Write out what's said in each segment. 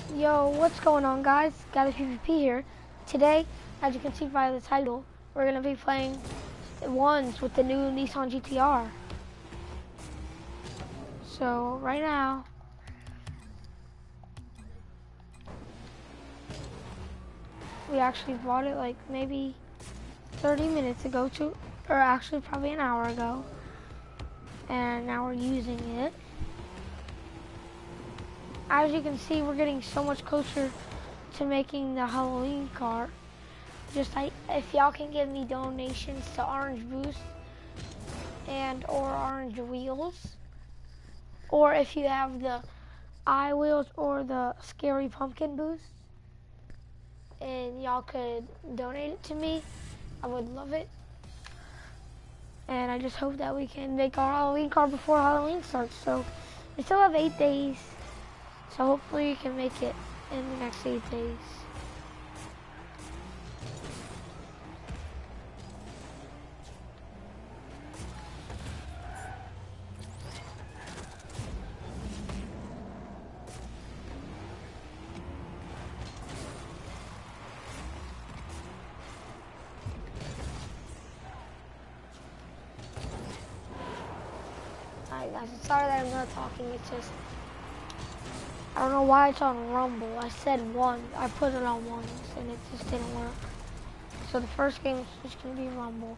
Yo, what's going on, guys? Gather PvP here. Today, as you can see by the title, we're going to be playing ones with the new Nissan GT-R. So, right now, we actually bought it like maybe 30 minutes ago, or actually probably an hour ago. And now we're using it. As you can see, we're getting so much closer to making the Halloween car. Just like, if y'all can give me donations to Orange Boost and or Orange Wheels, or if you have the I Wheels or the Scary Pumpkin Boost, and y'all could donate it to me, I would love it. And I just hope that we can make our Halloween car before Halloween starts. So we still have 8 days. So hopefully we can make it in the next 8 days. Alright guys, I'm sorry that I'm not talking, it's just, I don't know why it's on Rumble. I said one, I put it on ones, and it just didn't work. So the first game is just going to be Rumble.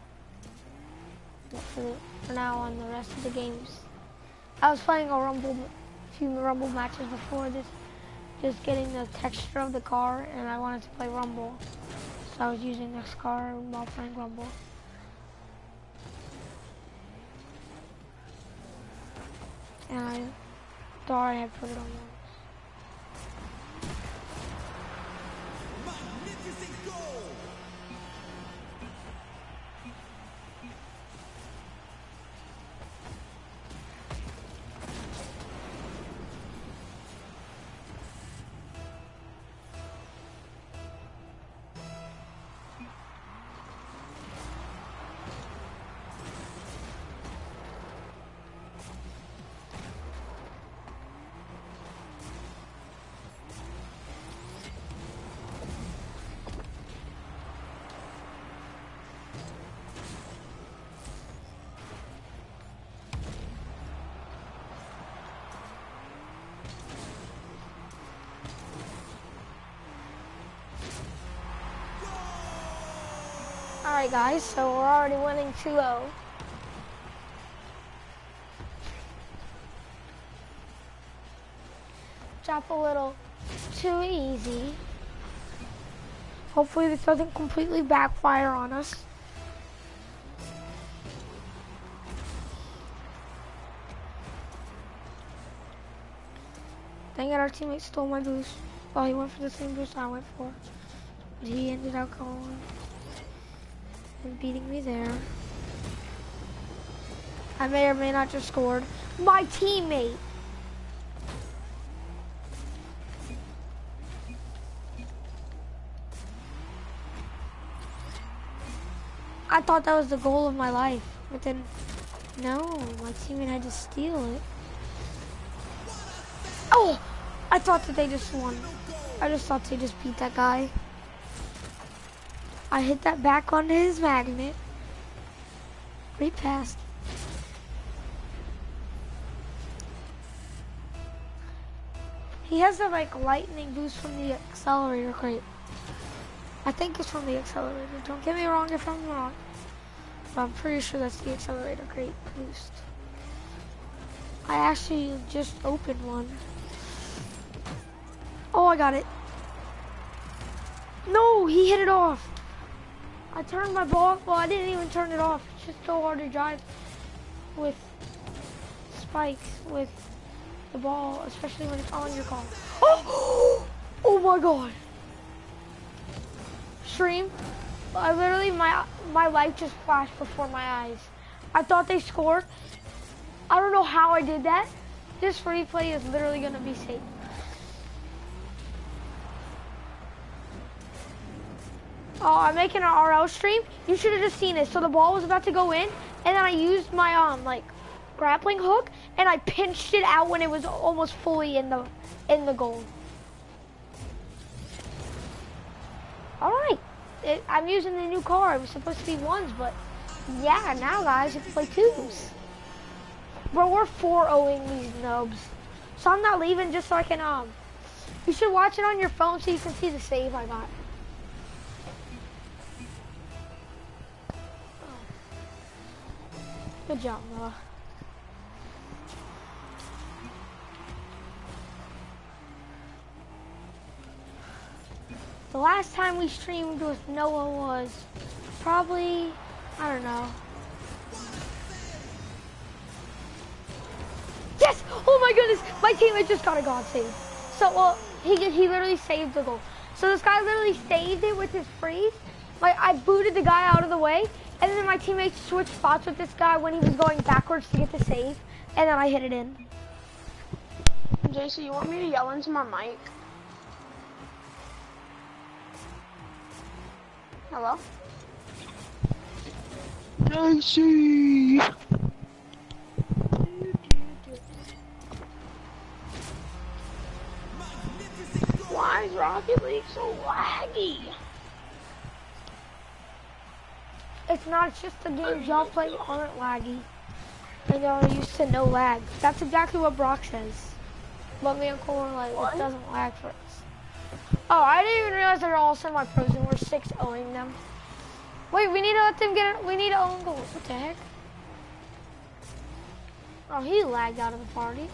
For now on, the rest of the games. I was playing a few Rumble matches before this, just getting the texture of the car, and I wanted to play Rumble. So I was using this car while playing Rumble. And I thought I had put it on one. Alright guys, so we're already winning 2-0. Drop a little too easy. Hopefully this doesn't completely backfire on us. Dang it, our teammate stole my boost. Well, he went for the same boost I went for. But he ended up going and beating me there. I may or may not just scored. My teammate! I thought that was the goal of my life, but then, no, my teammate had to steal it. Oh! I thought that they just won. I just thought they just beat that guy. I hit that back onto his magnet. Great pass. He has the like lightning boost from the accelerator crate. I think it's from the accelerator. Don't get me wrong if I'm wrong. But I'm pretty sure that's the accelerator crate boost. I actually just opened one. Oh, I got it. No, he hit it off. I turned my ball, well, I didn't even turn it off. It's just so hard to drive with spikes, with the ball, especially when it's on your car. Oh, oh my God. Stream, I literally, my life just flashed before my eyes. I thought they scored. I don't know how I did that. This replay is literally gonna be safe. Oh, I'm making an RL stream. You should have just seen it. So the ball was about to go in, and then I used my like grappling hook, and I pinched it out when it was almost fully in the goal. I'm using the new car. It was supposed to be ones, but yeah, now guys, you can play twos. Bro, we're 4-0ing these nubs. So I'm not leaving just so I can, you should watch it on your phone so you can see the save I got. Good job, Noah. The last time we streamed with Noah was probably, I don't know. Yes! Oh my goodness! My teammate just got a god save. So, well, he literally saved the goal. So this guy literally saved it with his freeze. I booted the guy out of the way, and then my teammate switched spots with this guy when he was going backwards to get the save, and then I hit it in. JC, you want me to yell into my mic? Hello? JC! Why is Rocket League so laggy? It's not, it's just the games y'all play aren't laggy. And y'all are used to no lag. That's exactly what Brock says. But me and Cole are like, What? it doesn't lag for us. Oh, I didn't even realize they're all semi-pros and we're 6-0ing them. Wait, we need to let them get it. We need to own goals. What the heck? Oh, he lagged out of the party.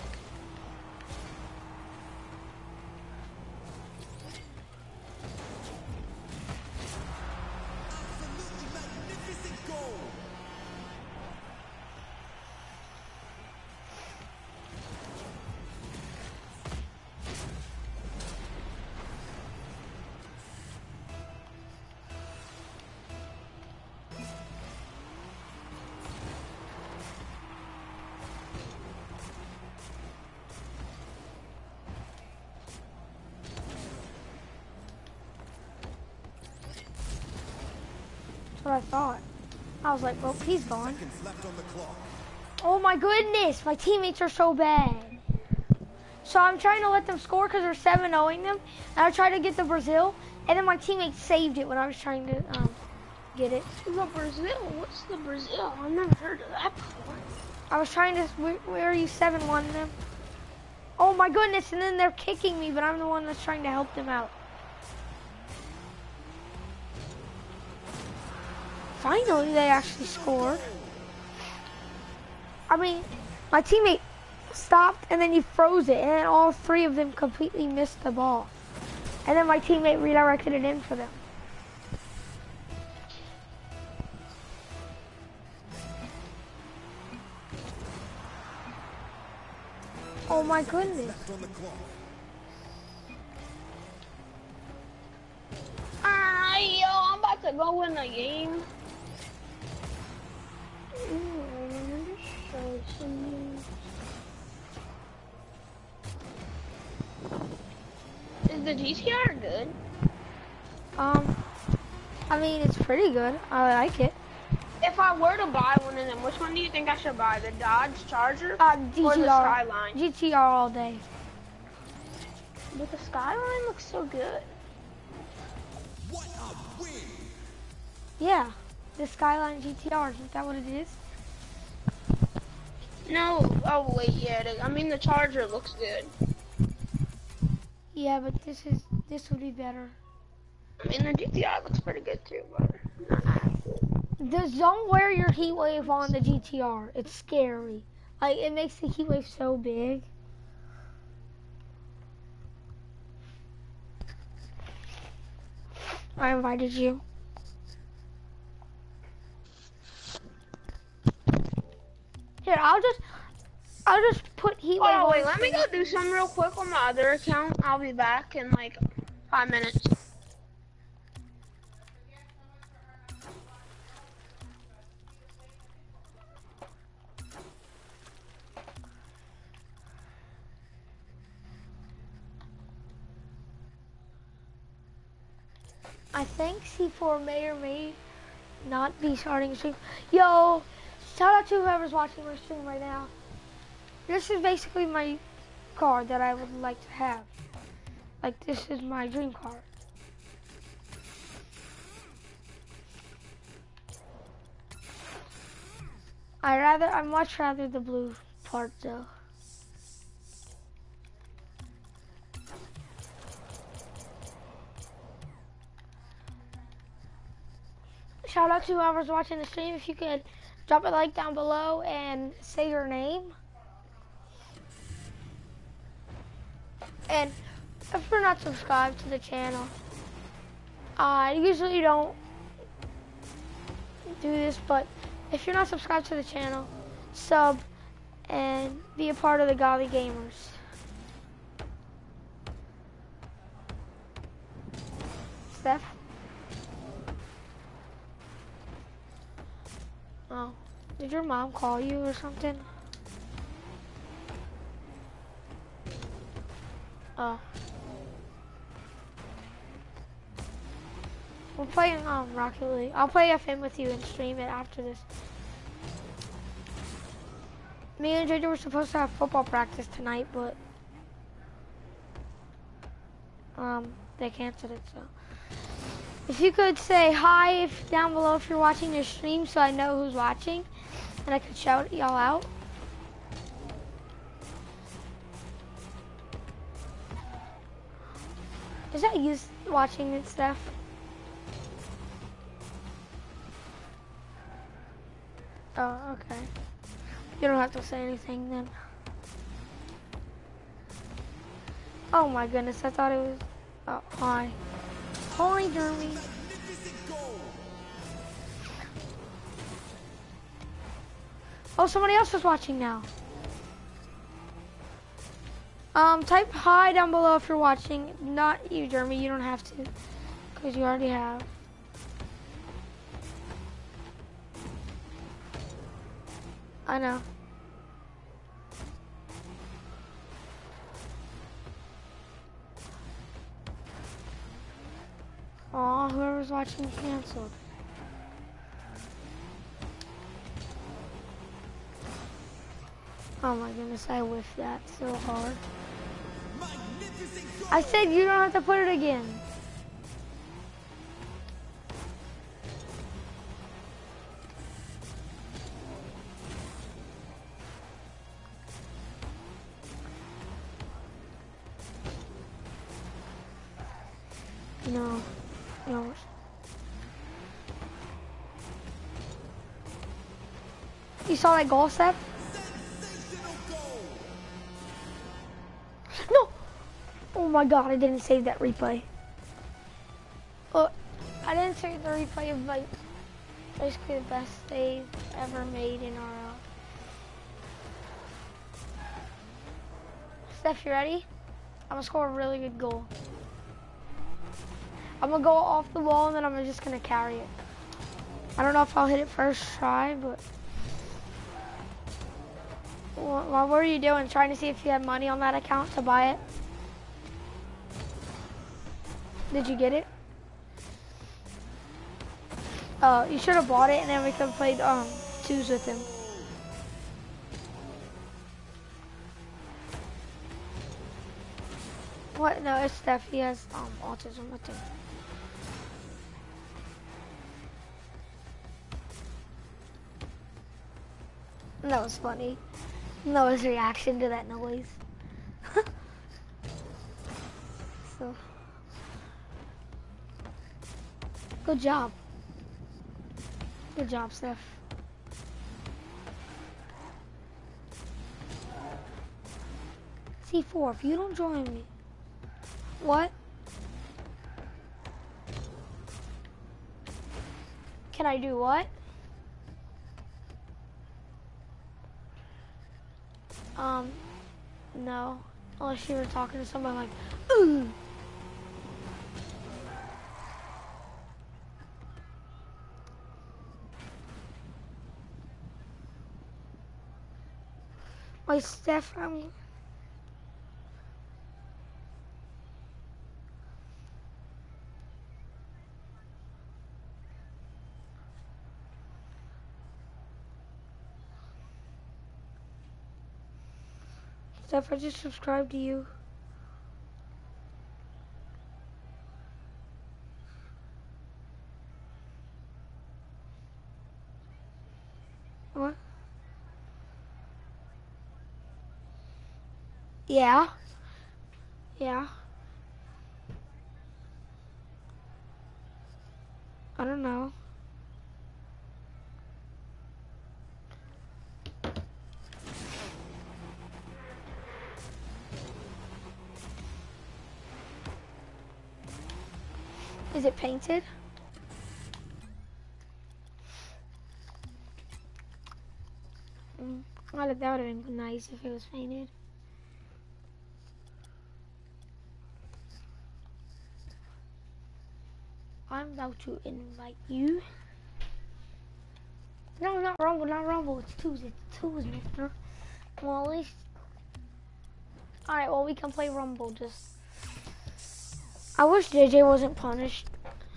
That's what I thought. I was like, well, he's gone. Oh my goodness, my teammates are so bad. So I'm trying to let them score because they're 7-0ing them. And I tried to get the Brazil, and then my teammate saved it when I was trying to get it. The Brazil? What's the Brazil? I've never heard of that before. I was trying to, where are you 7-1 them? Oh my goodness, and then they're kicking me, but I'm the one that's trying to help them out. Finally, they actually scored. I mean, my teammate stopped and then he froze it, and then all three of them completely missed the ball. And then my teammate redirected it in for them. Oh my goodness. Yo, I'm about to go win the game. Is the GTR good? I mean, it's pretty good. I like it. If I were to buy one of them, which one do you think I should buy? The Dodge Charger GTR. or the Skyline? GTR all day. But the Skyline looks so good. What a win! Yeah, the Skyline GTR, isn't that what it is? No, oh wait, yeah, I mean the Charger looks good. Yeah, but this would be better. I mean the GTR looks pretty good too, but not as good. Don't wear your heat wave on the GTR. It's scary. Like, it makes the heat wave so big. I invited you. Here, I'll just put heat wave Oh on. wait, let me go do something real quick on my other account. I'll be back in like 5 minutes. I think C4 may or may not be starting a stream. Yo, shout out to whoever's watching my stream right now. This is basically my car that I would like to have. Like, this is my dream car. I much rather the blue part though. Shout out to whoever's watching the stream. If you could drop a like down below and say your name. And if you're not subscribed to the channel, I usually don't do this, but if you're not subscribed to the channel, sub and be a part of the Godly Gamers. Steph? Oh, did your mom call you or something? Oh. We're playing Rocket League. I'll play FM with you and stream it after this. Me and JJ were supposed to have football practice tonight, but they canceled it, so. If you could say hi down below if you're watching this stream so I know who's watching and I could shout y'all out. Is that you watching it, Steph? Oh, okay. You don't have to say anything then. Oh my goodness, I thought it was... Oh, hi. Hi, Jeremy. Oh, somebody else is watching now. Type hi down below if you're watching. Not you, Jeremy. You don't have to, because you already have. I know. Aw, whoever's watching canceled. Oh my goodness, I whiffed that so hard. I said you don't have to put it again. No. No. You saw that goal, Seth? No! Oh my god, I didn't save that replay. Look, I didn't save the replay of like basically the best save ever made in RL. Steph, you ready? I'm gonna score a really good goal. I'm gonna go off the wall and then I'm just gonna carry it. I don't know if I'll hit it first try, but... What were you doing? Trying to see if you had money on that account to buy it? Did you get it? You should have bought it and then we could have played twos with him. What? No, it's Steph. He has autism with him. That was funny. Noah's reaction to that noise. So, good job. Good job, Steph. C4, if you don't join me. What? Can I do what? No. Unless you were talking to somebody like, ooh. Wait, Steph, Steph, I just subscribed to you. What? Yeah. Yeah. I don't know. Is it painted? That would have been nice if it was painted. I'm about to invite you. No, not Rumble, not Rumble. It's twos, mister. Well, at least. Alright, well, we can play Rumble. Just. I wish JJ wasn't punished.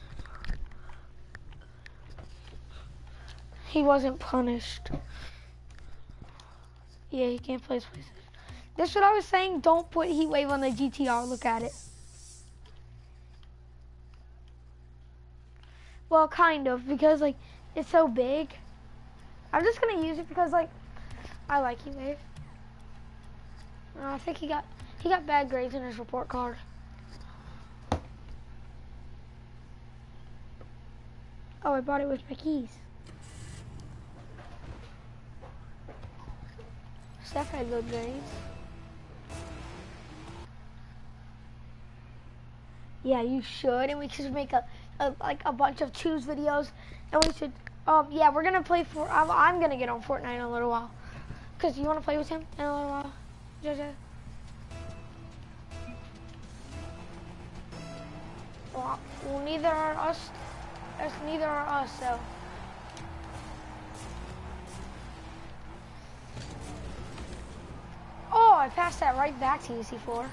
He wasn't punished. Yeah, he can't play his PlayStation. That's what I was saying. Don't put Heat Wave on the GTR. Look at it. Well, kind of, because like it's so big. I'm just gonna use it because like I like Heat Wave. I think he got bad grades in his report card. Oh, I bought it with my keys. Steph had good grades. Yeah, you should, and we should make like a bunch of choose videos, and we should. Yeah, we're gonna play for. I'm gonna get on Fortnite in a little while. Cause you wanna play with him in a little while, JJ? Well, neither are us. Neither are us, so. Oh, I passed that right back to you, C4.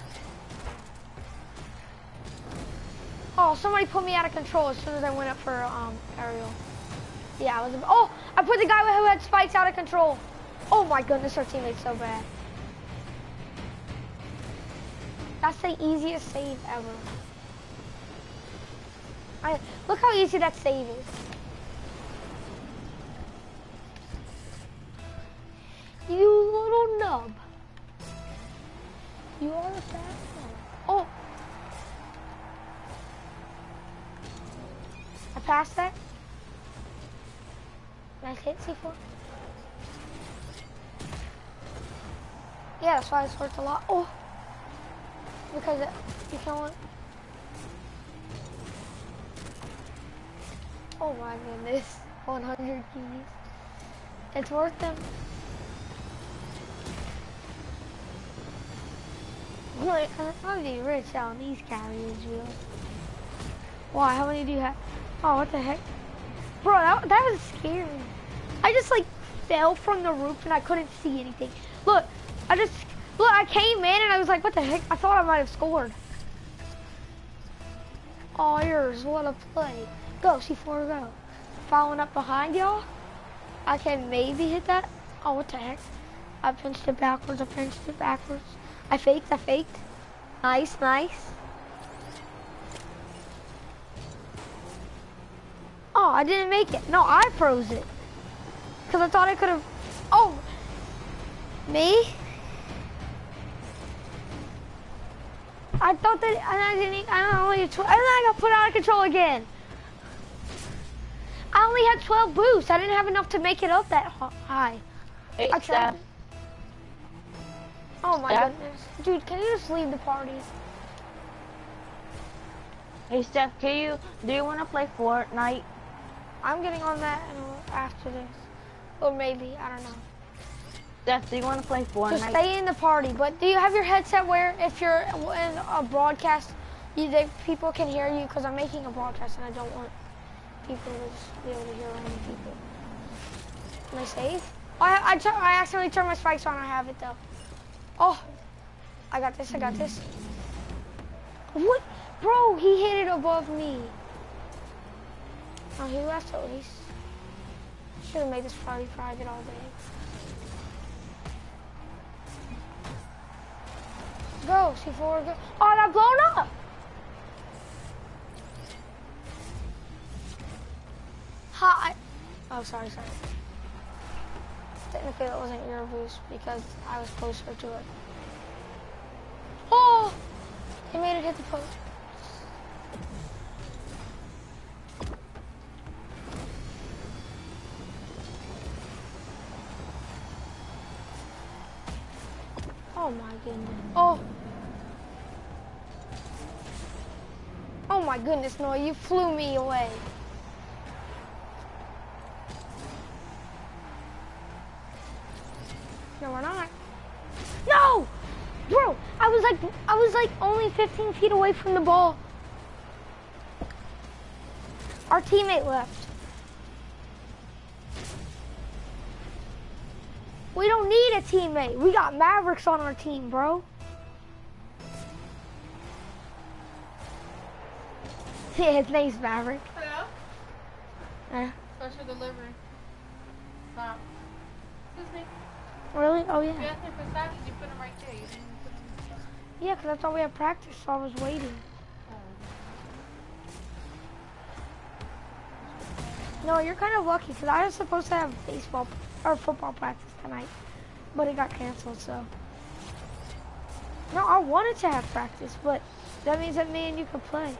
Oh, somebody put me out of control as soon as I went up for aerial. Yeah, I was. Oh, I put the guy who had spikes out of control. Oh my goodness, our teammate's so bad. That's the easiest save ever. Look how easy that save is. You little nub. You are a fat nub. Oh. I passed that. Nice hit, C4. Yeah, that's why it's worth a lot. Oh. Because you can't. Oh my goodness. 100 keys. It's worth them. I'm getting rich on these carriers, real. Why? How many do you have? Oh, what the heck? Bro, that was scary. I just like fell from the roof and I couldn't see anything. Look, I came in and I was like, what the heck? I thought I might have scored. Oh, yours, what a play. Go, C4, go. Following up behind y'all. I can maybe hit that. Oh, what the heck? I pinched it backwards, I faked. Nice, nice. Oh, I didn't make it. No, I froze it. Because I thought I could have. Oh, me? I thought that, and I got put out of control again. I only had 12 boosts. I didn't have enough to make it up that high. Hey, I tried. Steph. Oh my Steph? goodness. Dude, can you just leave the party? Hey, Steph, do you want to play Fortnite? I'm getting on that after this. Or maybe, I don't know. Steph, do you want to play Fortnite? Just stay in the party, but do you have your headset where if you're in a broadcast, people can hear you? Because I'm making a broadcast and I don't want people to just be able to hear other people. Can I save? Oh, I accidentally turned my spikes on. I have it though. Oh, I got this. What? Bro, he hit it above me. Oh, he left at least. Should have made this party private all day. Go, C4, go. Oh, that blown up! Hi. Oh, sorry. Technically, that wasn't your boost because I was closer to it. He made it hit the post. Oh my goodness. Oh. Oh my goodness, Noah, you flew me away. No, we're not. No! Bro, I was like only 15 feet away from the ball. Our teammate left. We don't need a teammate. We got Mavericks on our team, bro. Yeah, his name's Maverick. Hello? Special delivery. Stop. Excuse me. Really? Oh, You yeah. asked me for socks, you put them right there. You didn't put them. Yeah, because I thought we had practice, so I was waiting. No, you're kind of lucky, because I was supposed to have baseball or football practice tonight, but it got canceled, so. No, I wanted to have practice, but that means that me and you could play.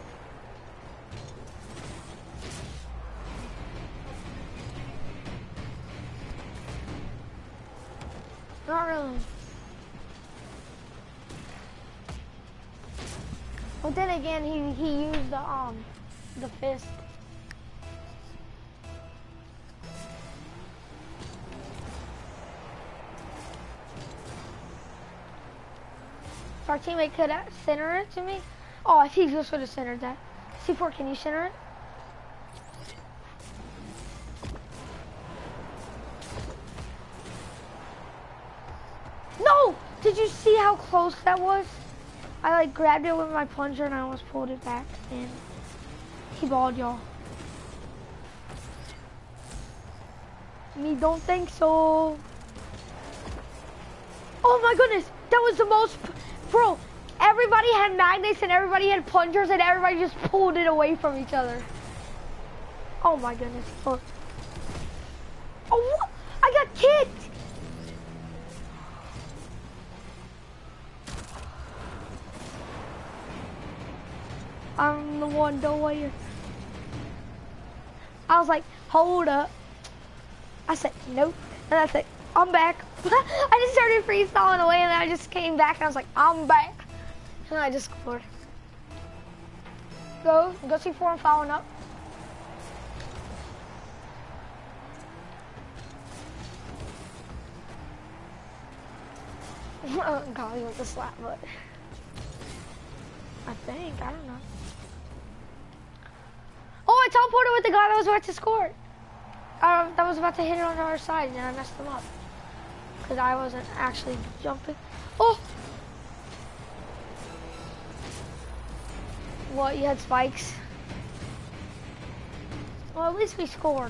Not really. But then again, he used the fist. If our teammate could center it to me. Oh, I think you should have centered that. C4, can you center it? No! Did you see how close that was? I like grabbed it with my plunger and I almost pulled it back and he balled, y'all. Me don't think so. Oh my goodness, that was the most, bro, everybody had magnets and everybody had plungers and everybody just pulled it away from each other. Oh my goodness. Oh, what? I got kicked. I'm the one, don't worry. I was like, hold up. I said, nope. And I said, I'm back. I just started freestyling away and then I just came back and I was like, I'm back. And I just scored. Go C4 and following up. God, he went to slap, but I think, I don't know. Oh, I teleported with the guy that was about to score. That was about to hit it on our side, and then I messed him up. Because I wasn't actually jumping. Oh! What, you had spikes? Well, at least we scored.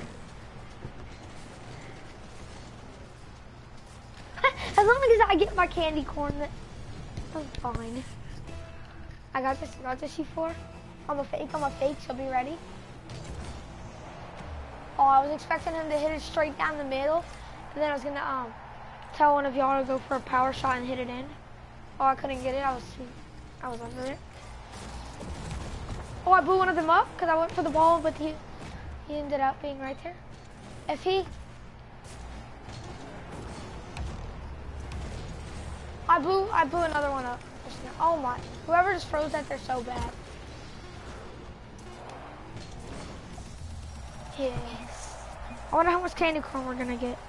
As long as I get my candy corn, I'm fine. I got this C4. I'm a fake, so be ready. Oh, I was expecting him to hit it straight down the middle, and then I was gonna tell one of y'all to go for a power shot and hit it in. Oh, I couldn't get it. I was under it. Oh, I blew one of them up because I went for the ball, but he ended up being right there. If he, I blew another one up. Oh my! Whoever just froze that, they're so bad. Yes. I wonder how much candy corn we're gonna get.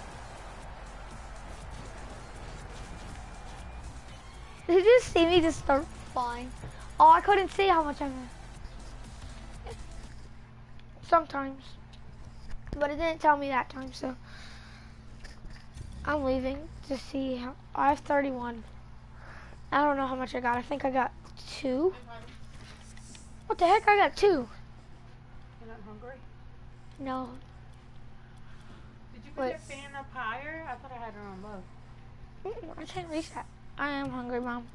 Did you just see me just start flying? Oh, I couldn't see how much I missed. Sometimes. But it didn't tell me that time, so. I'm leaving to see how, I have 31. I don't know how much I got. I think I got 2. What the heck? I got 2. You're not hungry? No. Did you put your fan up higher? I thought I had it on low. I can't reach that. I am hungry, Mom.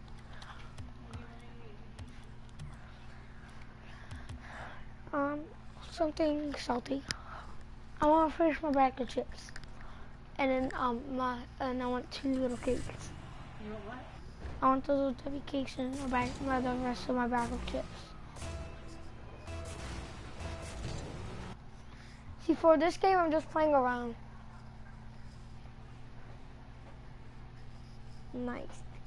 Something salty. I want to finish my bag of chips. And then I want 2 little cakes. You want what? I want those W cakes and the rest of my bag of chips. See, for this game, I'm just playing around. Nice.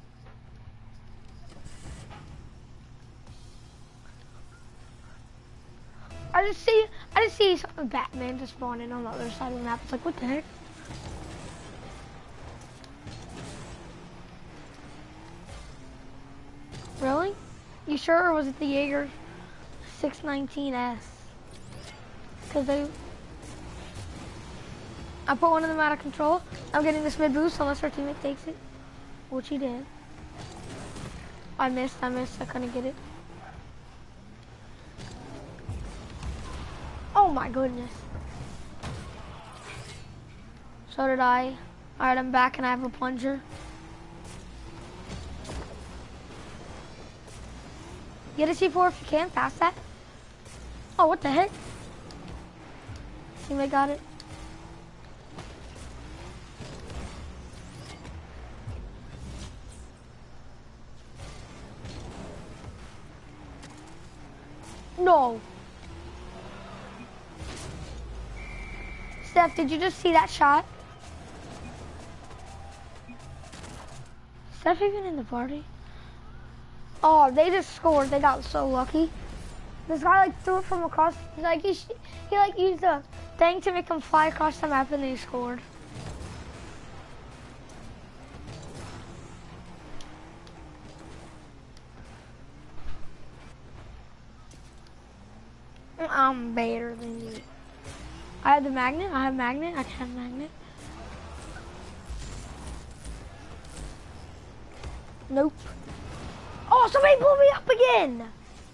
I just see Batman just spawning on the other side of the map. It's like, what the heck? Really? You sure, or was it the Jaeger 619S? Cause I put one of them out of control. I'm getting this mid boost unless our teammate takes it, which he did. I missed, I couldn't get it. Oh my goodness. So did I. Alright, I'm back and I have a plunger. Get a C4 if you can, pass that. Oh, what the heck? Teammate got it. No. Steph, did you just see that shot? Steph even in the party? Oh, they just scored. They got so lucky. This guy like threw it from across. Like he like used the thing to make him fly across the map, and then he scored. I'm better than you. I have the magnet. I have magnet. I can have magnet. Nope. Oh, somebody blew me up again.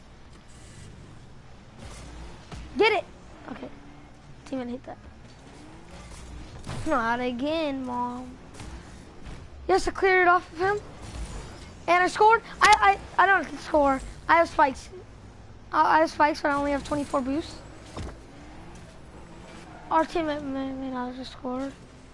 Get it. Okay. Teammate hit that. Not again, Mom. Yes, I cleared it off of him. And I scored. I don't score. I have spikes. I have spikes, but I only have 24 boosts. Our teammate may not have just scored.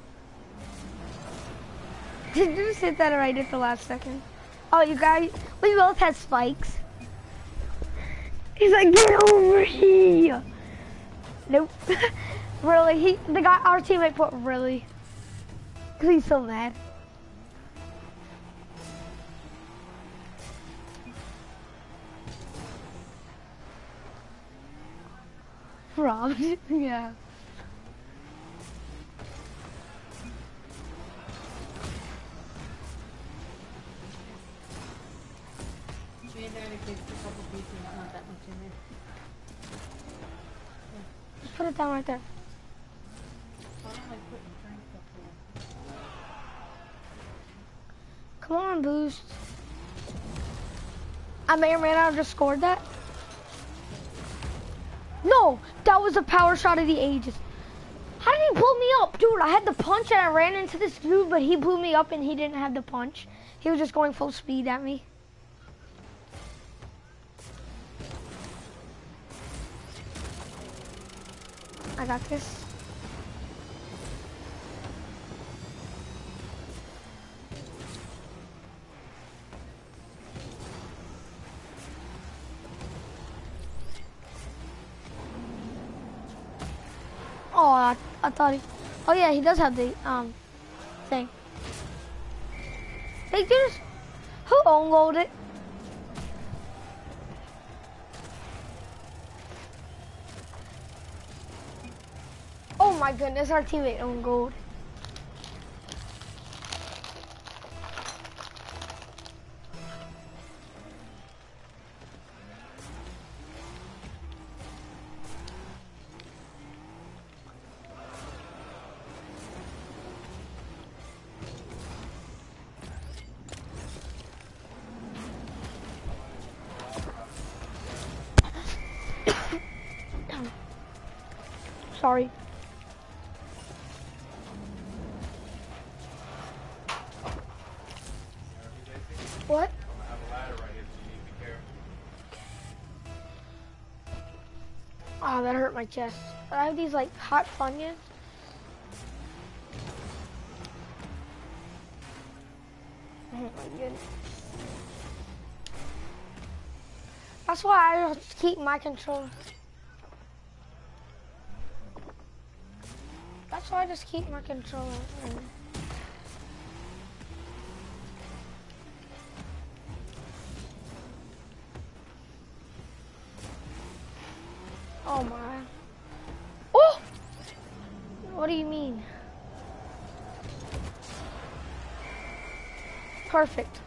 Did you just hit that right at the last second? Oh, you guys, we both had spikes. He's like, get over here. Nope. Really, our teammate put really. Cause he's so mad. Robbed? Yeah. Just put it down right there. Come on, boost. I may or may not have just scored that. No, that was a power shot of the ages. How did he blow me up? Dude, I had the punch and I ran into this dude, but he blew me up and he didn't have the punch. He was just going full speed at me. I got this. Oh, I thought he. Oh yeah, he does have the thing. Hey, just who own gold it? Oh my goodness, our teammate owned gold. Sorry. What? Oh, that hurt my chest. I have these like hot Funyuns. Oh my goodness. That's why I just keep my controller. That's why I just keep my controller. Oh my. Oh! What do you mean? Perfect.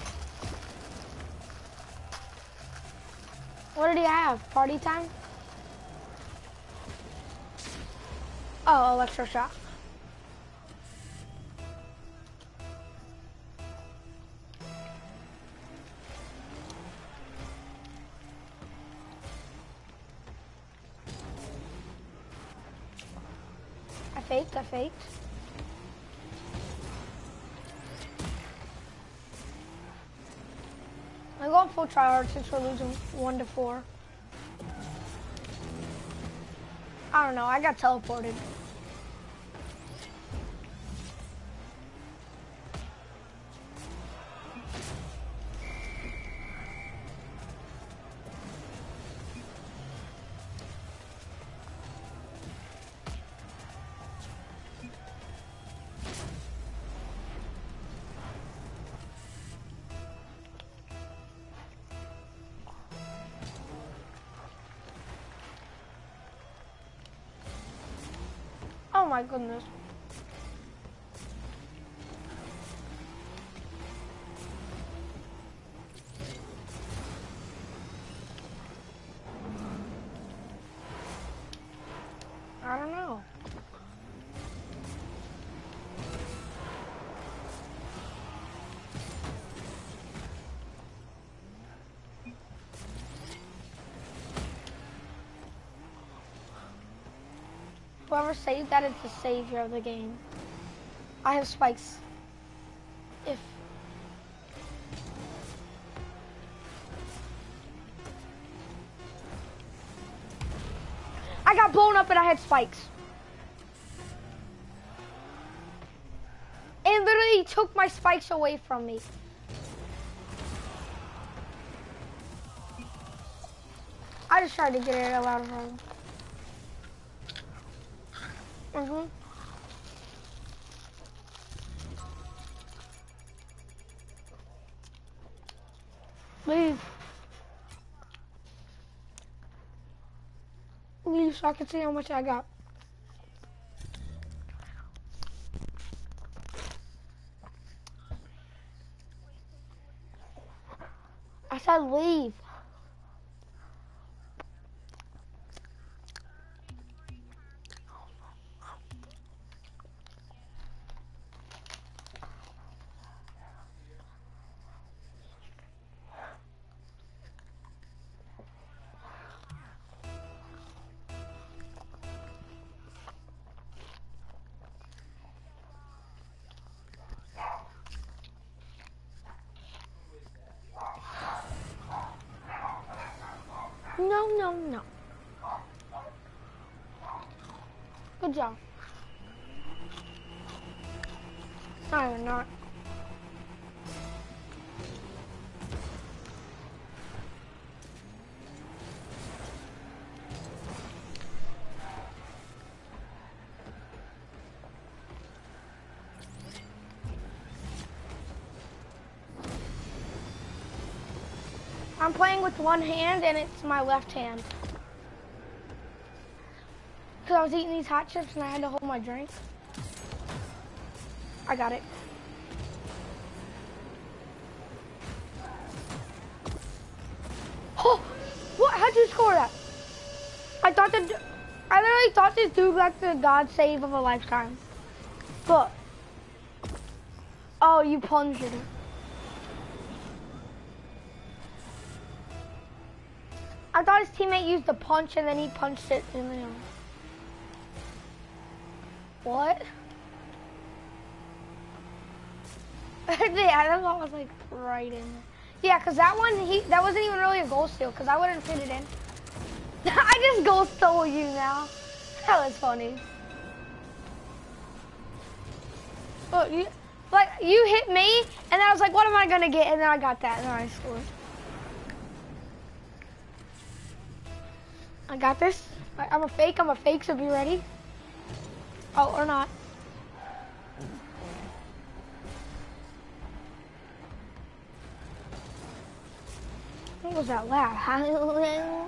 What did he have? Party time? Oh, electroshock. I faked. I'm going full tryhard since we're losing 1-4. I don't know, I got teleported. Oh my goodness. I don't know. Whoever saved that is the savior of the game. I have spikes. If I got blown up and I had spikes. And literally took my spikes away from me. I just tried to get it out of him. Leave. Leave so I can see how much I got. I said leave. No. Good job. No, you're not. I'm playing with one hand and it's my left hand. Because I was eating these hot chips and I had to hold my drink. I got it. Oh! What? How'd you score that? I literally thought this dude got the God save of a lifetime. But. Oh, you plunged it. I thought his teammate used the punch and then he punched it in the arm. What? Yeah, that one was like right in there. Yeah, cause that one, that wasn't even really a goal steal, cause I wouldn't fit it in. I just goal stole you now. That was funny. Look, you hit me, and then I was like, what am I gonna get? And then I got that, and then I scored. I got this. I'm a fake, so be ready. Oh, or not. What was that loud?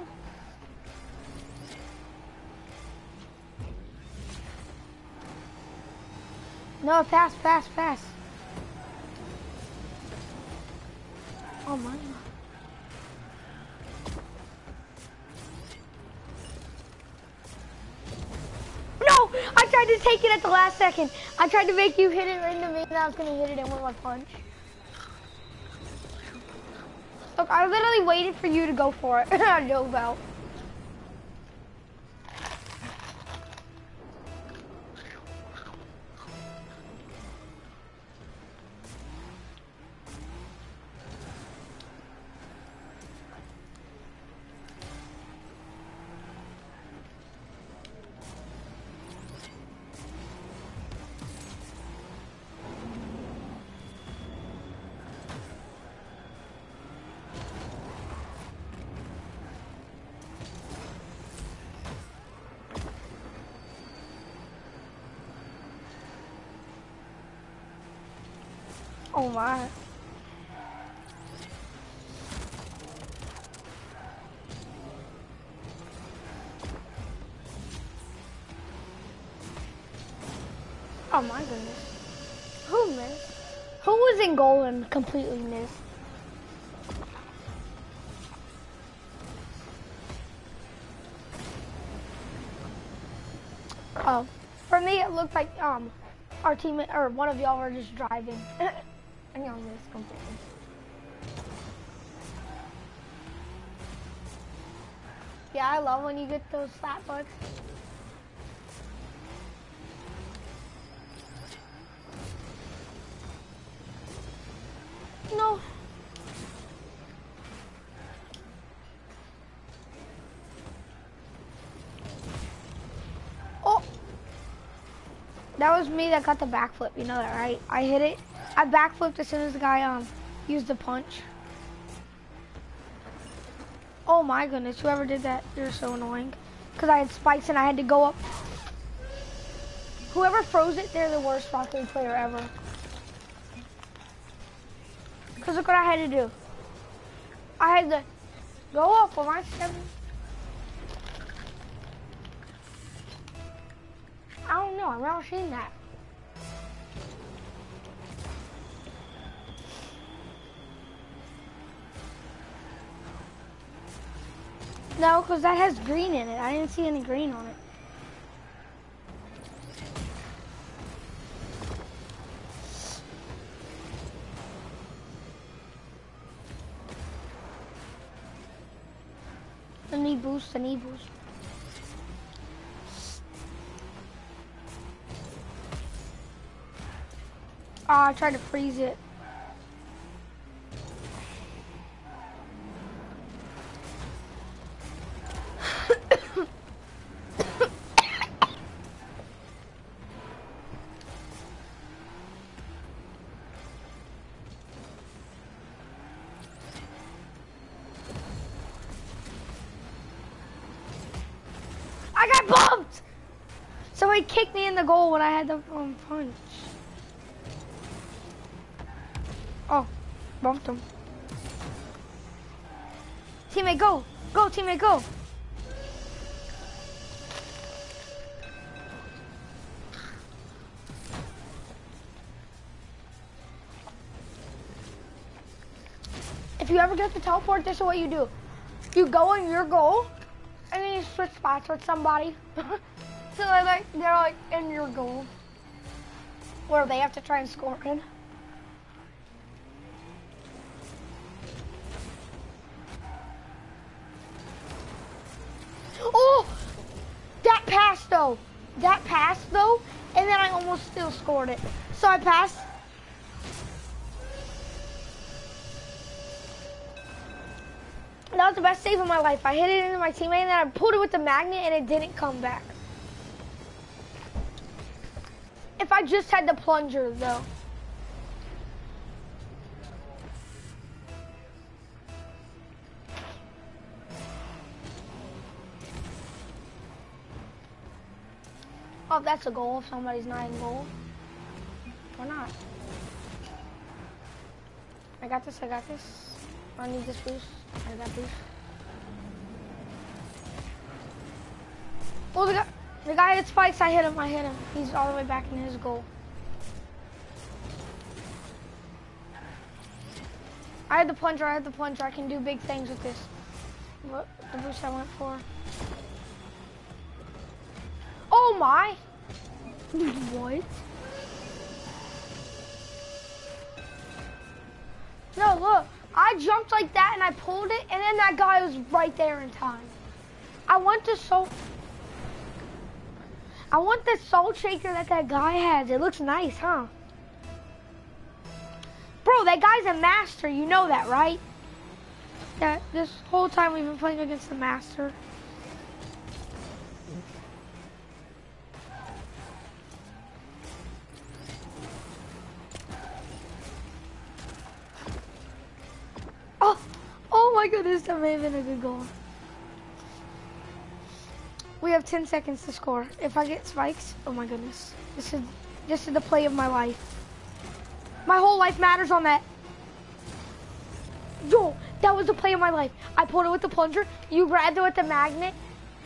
No, fast. Oh my God. No! I tried to take it at the last second. I tried to make you hit it into me, and I was gonna hit it in with my punch. Look, I literally waited for you to go for it. I know about. Oh my. Oh my goodness. Who missed? Who was in goal and completely missed? Oh, for me it looked like our teammate or one of y'all were just driving. And y'all missed completely. Yeah, I love when you get those slap bugs. No. Oh. That was me that got the backflip, you know that, right? I hit it. I backflipped as soon as the guy used the punch. Oh my goodness, whoever did that, they're so annoying. Because I had spikes and I had to go up. Whoever froze it, they're the worst Rocket League player ever. Because look what I had to do. I had to go up on my 7. I don't know, I've never seen that. No, because that has green in it. I didn't see any green on it. The knee boost, Ah, I tried to freeze it. I got bumped! Somebody kicked me in the goal when I had the punch. Oh, bumped him. Teammate, go! Go, teammate, go! If you ever get to teleport, this is what you do. You go in your goal, and then you switch spots with somebody. So they're like in your goal. Where they have to try and score in. Oh! That pass though, and then I almost still scored it. So I passed. That was the best save of my life. I hit it into my teammate and then I pulled it with the magnet and it didn't come back. If I just had the plunger though. Oh, that's a goal if somebody's not in goal. Why not? I got this, I got this. I need this boost. I got boost. Oh, the guy hit spikes. I hit him. He's all the way back in his goal. I had the plunger. I can do big things with this. What the boost I went for? Oh my! What? No, look. I jumped like that and I pulled it, and then that guy was right there in time. I want the soul shaker that guy has. It looks nice, huh? Bro, that guy's a master. You know that, right? Yeah, this whole time we've been playing against the master. Oh my goodness, that may have been a good goal. We have 10 seconds to score. If I get spikes, oh my goodness. This is the play of my life. My whole life matters on that. Yo, that was the play of my life. I pulled it with the plunger. You grabbed it with the magnet.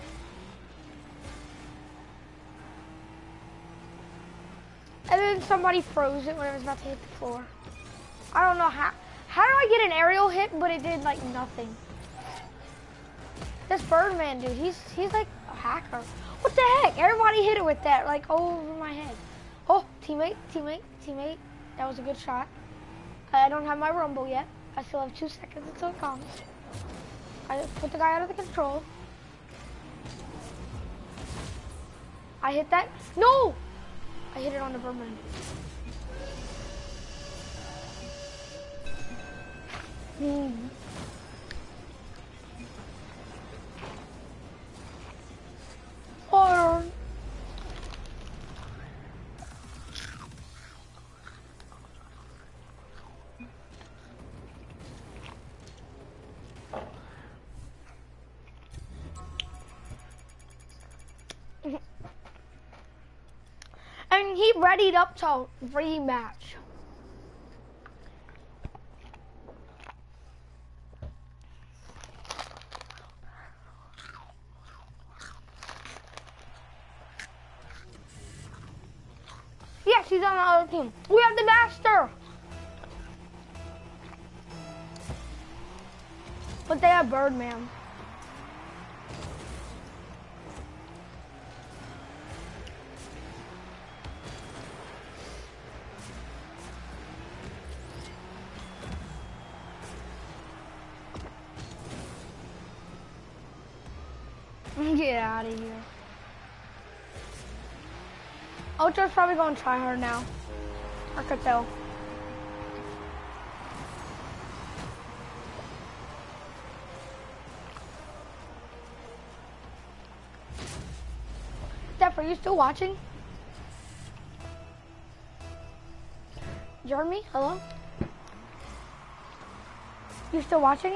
And then somebody froze it when it was about to hit the floor. I don't know how. How did I get an aerial hit, but it did like nothing? This Birdman dude, he's like a hacker. What the heck? Everybody hit it with that, like over my head. Oh, teammate. That was a good shot. I don't have my rumble yet. I still have 2 seconds until it comes. I put the guy out of the control. I hit that. No! I hit it on the Birdman. Or and he readied up to rematch. Yes, he's on the other team. We have the master. But they have Birdman. Get out of here. Ultra's probably gonna try hard now. I could tell. Steph, are you still watching? Jeremy, hello? You still watching?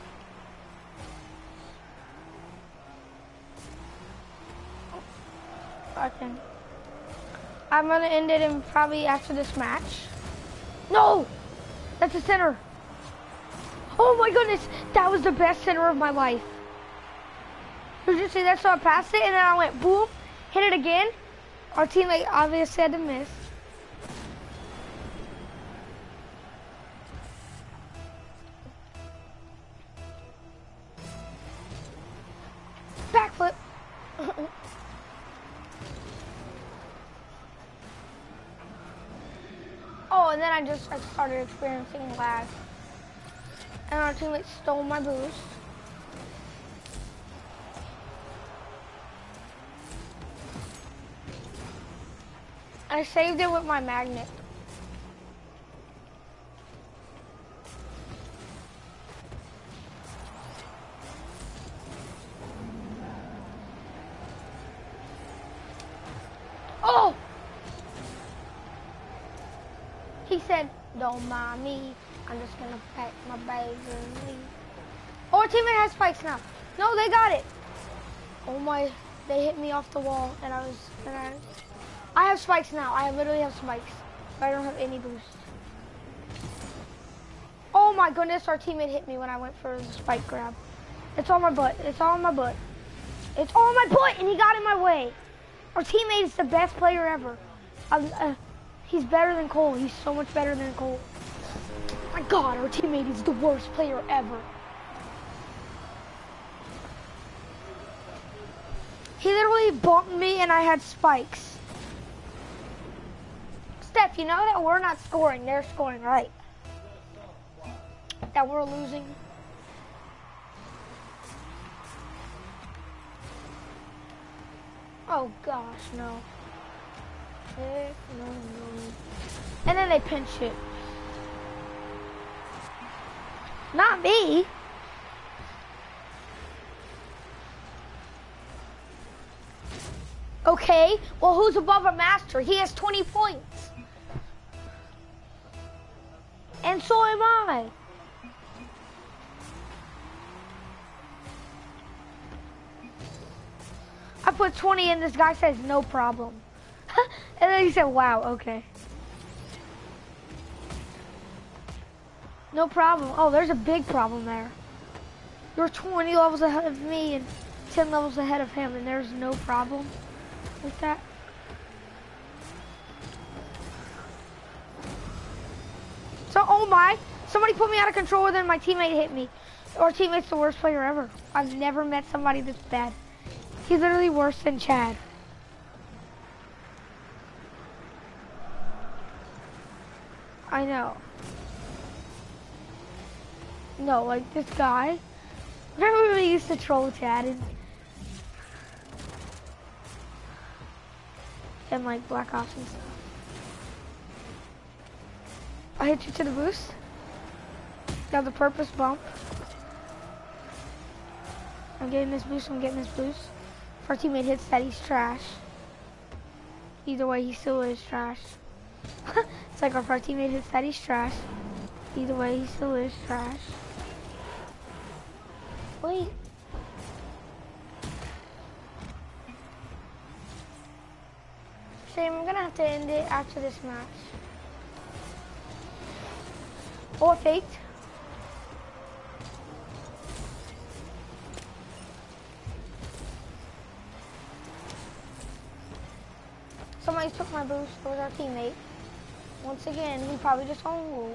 Okay. I'm gonna end it in probably after this match. No! That's a center. Oh my goodness, that was the best center of my life. Did you see that? So I passed it and then I went boom, hit it again. Our teammate obviously had to miss. Backflip. Oh, and then I started experiencing lag. And our teammate stole my boost. I saved it with my magnet. Oh! He said, don't mind me. I'm just gonna pack my bags and leave. Oh, our teammate has spikes now. No, they got it. Oh my. They hit me off the wall, and I have spikes now. I literally have spikes, but I don't have any boost. Oh my goodness, our teammate hit me when I went for the spike grab. It's on my butt. It's all on my butt. It's all on my butt, and he got in my way. Our teammate is the best player ever. He's better than Cole. He's so much better than Cole. My God, our teammate is the worst player ever. He literally bumped me and I had spikes. Steph, you know that we're not scoring, they're scoring, right? That we're losing. Oh gosh, no. Heck no, no. And then they pinch it. Not me. Okay, well, who's above a master? He has 20 points. And so am I. I put 20 in, this guy says no problem. And then he said, wow, okay. No problem. Oh, there's a big problem there. You're 20 levels ahead of me and 10 levels ahead of him, and there's no problem with that. So, oh my, somebody put me out of control and then my teammate hit me. Our teammate's the worst player ever. I've never met somebody this bad. He's literally worse than Chad. I know. No, like this guy. Remember when we used to troll Chad and like Black Ops and stuff? I hit you to the boost. Got the purpose bump. I'm getting this boost, I'm getting this boost. If our teammate hits that, he's trash. Either way, he still is trash. It's like if our teammate hits that, he's trash. Either way, he still is trash. Wait. Shame, I'm gonna have to end it after this match. Oh, it faked. Somebody took my boost. It was our teammate. Once again, he probably just owned.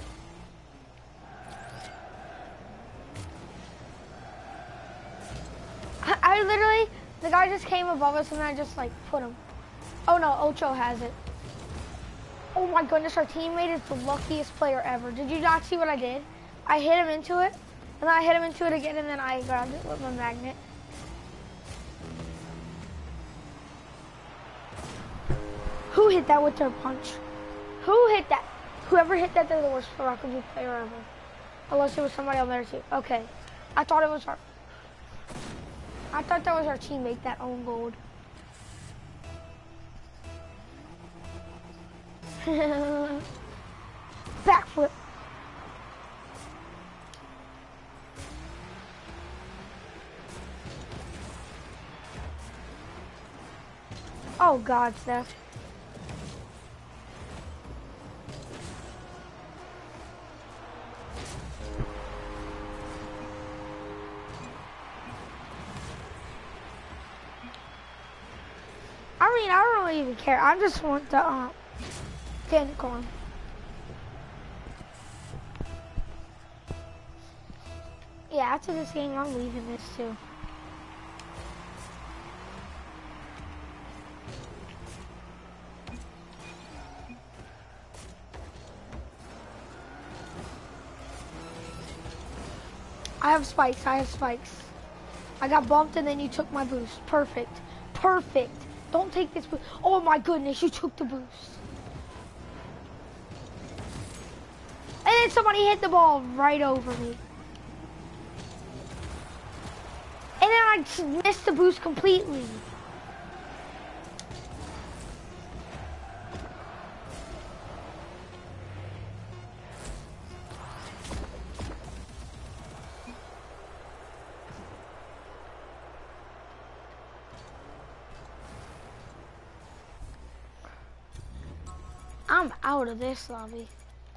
I literally, the guy just came above us and I just like put him. Oh no, Ocho has it. Oh my goodness, our teammate is the luckiest player ever. Did you not see what I did? I hit him into it, and then I hit him into it again, and then I grabbed it with my magnet. Who hit that with their punch? Who hit that? Whoever hit that, they're the worst Rocket League player ever. Unless it was somebody on there too. Okay. I thought it was our... I thought that was our teammate that owned gold. Backflip. Oh God, Steph. I mean, I don't really even care. I just want the candy corn. Yeah, after this game, I'm leaving this too. I have spikes, I have spikes. I got bumped and then you took my boost. Perfect, perfect. Don't take this boost. Oh my goodness, you took the boost. And then somebody hit the ball right over me. And then I just missed the boost completely. I'm out of this lobby.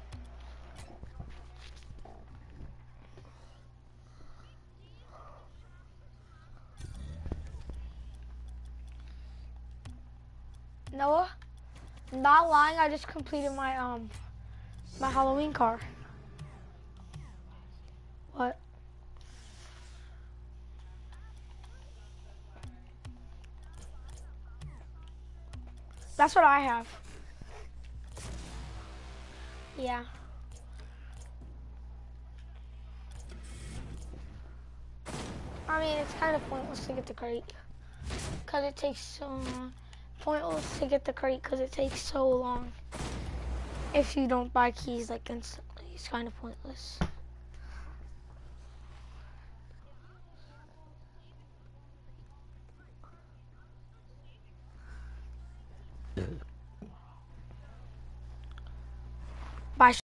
Noah, not lying, I just completed my my Halloween car. What? That's what I have. Yeah. I mean, it's kind of pointless to get the crate. Because it takes so long. Pointless to get the crate because it takes so long. If you don't buy keys like instantly, it's kind of pointless. Bye.